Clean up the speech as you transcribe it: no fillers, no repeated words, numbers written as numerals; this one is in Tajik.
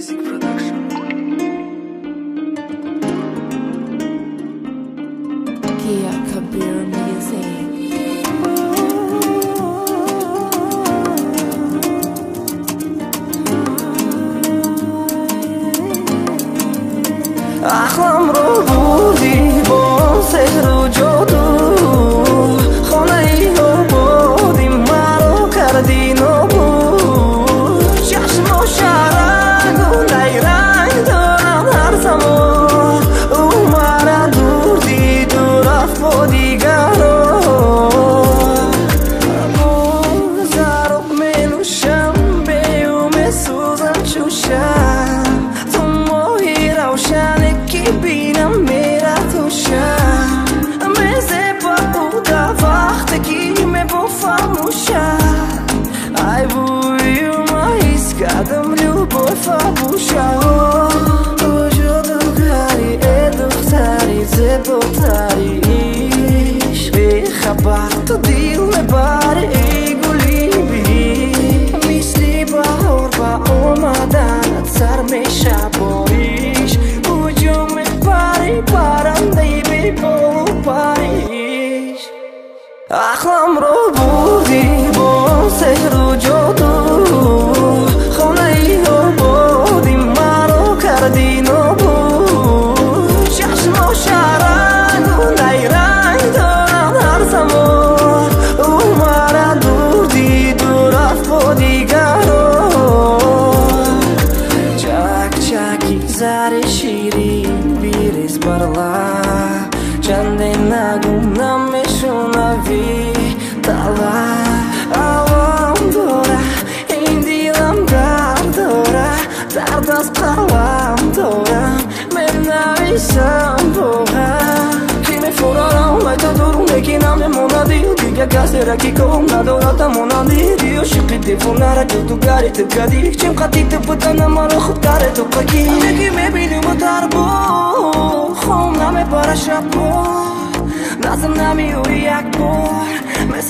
Music Production. Kia Kabir Music. احلام رو بودی با سحر و جادو خانه ای رو بودی مرا کردی نابود چشم و شرنگ و نیرنگ دارم هر زمان او مرا دور دید و رفت با دیگران زرق می نوشم به او می سوزم چوشم تو ماهی روشنه که بینم میره توشم میزه با بوده وقتی که می با فرموشم ای بوی ما حس کردم رو با فرموشم وجودگری دختری زیباتریش بی خبر تو دیل میبری ای گلی بی مثلی بهار با اومدنت سر میشه باریش وجود میبری پرنده بی بال و پریش احلام رو بودی با سحر و جادو خانه ای رو بودی مرا کردی نابود چشم و شرنگ و نیرنگ دارم هر زمان او مرا دور دید و رفت با دیگران چک چکی زر شیرین بیریز برلا چنده نگم نمیشونوی تلا عوام دوره این دیلم درد دوره درد از قلم دارم من نویسم بوهم که میفورارم ایتا درونه که نمیموندی دیگه کسی را که کم ندارد مونندی عاشقی دیوونه جو تو گری تو گدی چیم قطی تو بودن مرا خود کاره تو بگی یکی میبینیم و تر با خون نمیباره شب با نظم نمیوری یک بار